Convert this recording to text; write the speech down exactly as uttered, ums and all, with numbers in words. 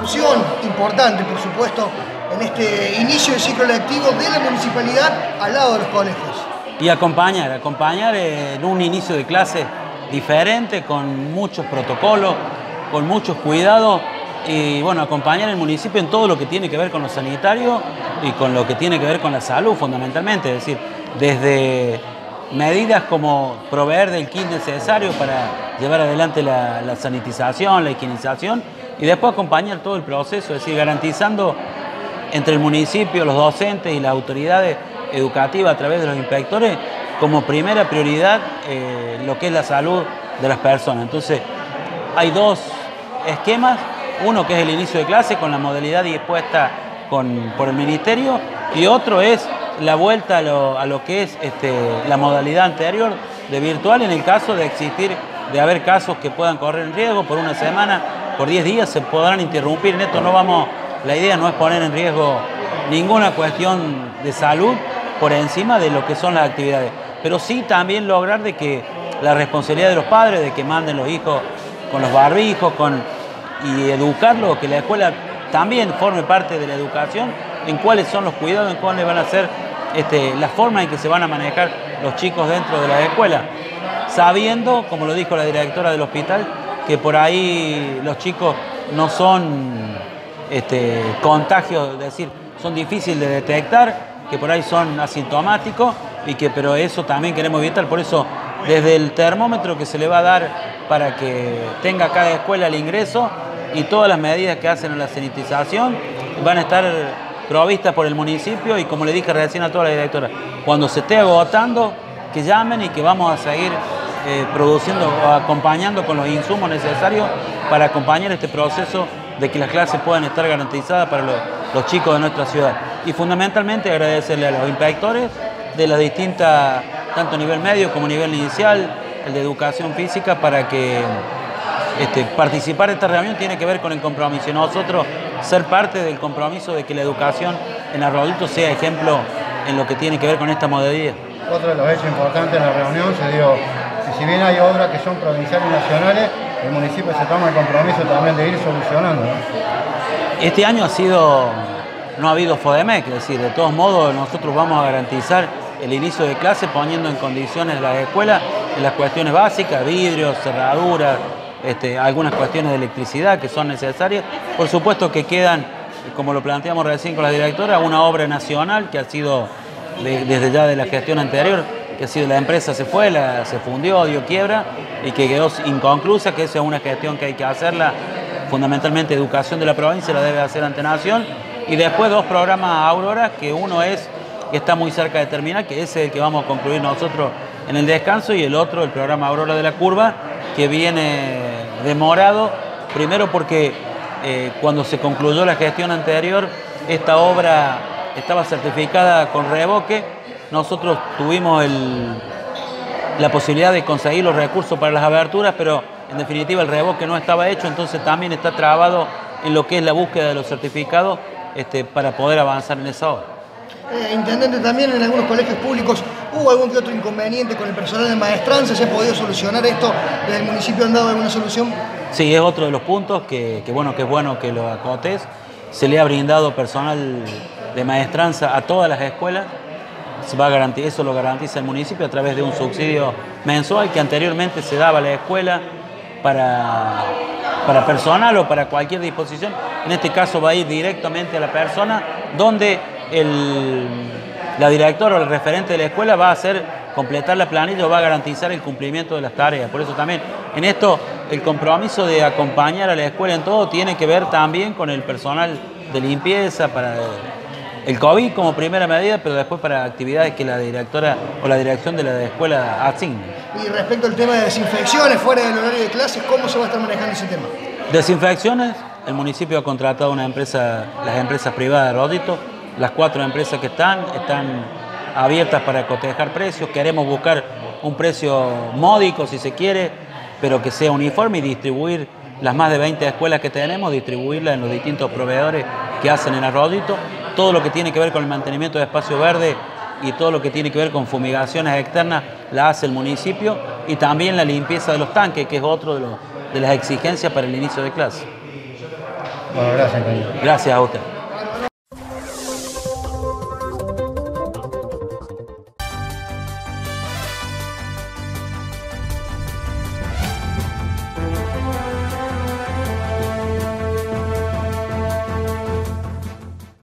opción importante, por supuesto, en este inicio de ciclo lectivo de la municipalidad al lado de los colegios. Y acompañar, acompañar en un inicio de clase diferente, con muchos protocolos, con muchos cuidados, y bueno, acompañar al municipio en todo lo que tiene que ver con lo sanitario y con lo que tiene que ver con la salud, fundamentalmente, es decir, desde medidas como proveer del kit necesario para llevar adelante la, la sanitización, la higienización, y después acompañar todo el proceso, es decir, garantizando entre el municipio, los docentes y las autoridades educativas a través de los inspectores como primera prioridad eh, lo que es la salud de las personas. Entonces, hay dos esquemas, uno que es el inicio de clase con la modalidad dispuesta con, por el Ministerio, y otro es la vuelta a lo, a lo que es este, la modalidad anterior de virtual en el caso de existir, de haber casos que puedan correr en riesgo por una semana, por diez días se podrán interrumpir. En esto no vamos, la idea no es poner en riesgo ninguna cuestión de salud por encima de lo que son las actividades, pero sí también lograr de que la responsabilidad de los padres, de que manden los hijos con los barbijos, con, y educarlos, que la escuela también forme parte de la educación, en cuáles son los cuidados, en cuáles van a ser este, la forma en que se van a manejar los chicos dentro de la escuela, sabiendo, como lo dijo la directora del hospital, que por ahí los chicos no son este, contagios, es decir, son difíciles de detectar, que por ahí son asintomáticos, y que, pero eso también queremos evitar. Por eso, desde el termómetro que se le va a dar para que tenga cada escuela el ingreso y todas las medidas que hacen en la sanitización van a estar provistas por el municipio, y como le dije recién a toda la directora, cuando se esté agotando, que llamen y que vamos a seguir eh, produciendo o acompañando con los insumos necesarios para acompañar este proceso de que las clases puedan estar garantizadas para los, los chicos de nuestra ciudad. Y fundamentalmente agradecerle a los inspectores de las distintas, tanto a nivel medio como a nivel inicial, el de educación física, para que este, participar de esta reunión tiene que ver con el compromiso, y nosotros ser parte del compromiso de que la educación en Arroyito sea ejemplo en lo que tiene que ver con esta modalidad. Otro de los hechos importantes en la reunión se dio que si bien hay obras que son provinciales y nacionales, el municipio se toma el compromiso también de ir solucionando, ¿no? Este año ha sido, no ha habido FODEMEC, es decir, de todos modos nosotros vamos a garantizar el inicio de clase poniendo en condiciones las escuelas en las cuestiones básicas, vidrios, cerraduras, este, algunas cuestiones de electricidad que son necesarias. Por supuesto que quedan, como lo planteamos recién con la directora, una obra nacional que ha sido de, desde ya de la gestión anterior, que ha sido la empresa se fue, la, se fundió, dio quiebra y que quedó inconclusa, que esa es una gestión que hay que hacerla, fundamentalmente educación de la provincia la debe hacer ante Nación, y después dos programas Aurora, que uno es que está muy cerca de terminar, que ese es el que vamos a concluir nosotros en el descanso, y el otro, el programa Aurora de la Curva, que viene demorado, primero porque eh, cuando se concluyó la gestión anterior, esta obra estaba certificada con revoque. Nosotros tuvimos el, la posibilidad de conseguir los recursos para las aberturas, pero en definitiva el revoque no estaba hecho, entonces también está trabado en lo que es la búsqueda de los certificados este, para poder avanzar en esa obra. Eh, Intendente, también en algunos colegios públicos hubo algún que otro inconveniente con el personal de maestranza. ¿Se ha podido solucionar esto? ¿Desde el municipio han dado alguna solución? Sí, es otro de los puntos que, que, bueno, que es bueno que lo acotes. Se le ha brindado personal de maestranza a todas las escuelas. Se va a garantizar, eso lo garantiza el municipio a través de un subsidio mensual que anteriormente se daba a la escuela para, para personal o para cualquier disposición. En este caso va a ir directamente a la persona, donde el, la directora o el referente de la escuela va a hacer completar la planilla o va a garantizar el cumplimiento de las tareas. Por eso también en esto el compromiso de acompañar a la escuela en todo tiene que ver también con el personal de limpieza para el COVID como primera medida, pero después para actividades que la directora o la dirección de la escuela asigne. Y respecto al tema de desinfecciones fuera del horario de clases, ¿cómo se va a estar manejando ese tema? Desinfecciones, el municipio ha contratado una empresa, las empresas privadas de Arroyito. Las cuatro empresas que están, están abiertas para cotejar precios. Queremos buscar un precio módico, si se quiere, pero que sea uniforme, y distribuir las más de veinte escuelas que tenemos, distribuirlas en los distintos proveedores que hacen en Arroyito. Todo lo que tiene que ver con el mantenimiento de espacio verde y todo lo que tiene que ver con fumigaciones externas la hace el municipio, y también la limpieza de los tanques, que es otro de, los, de las exigencias para el inicio de clase. Bueno, gracias, Caño. Gracias a usted.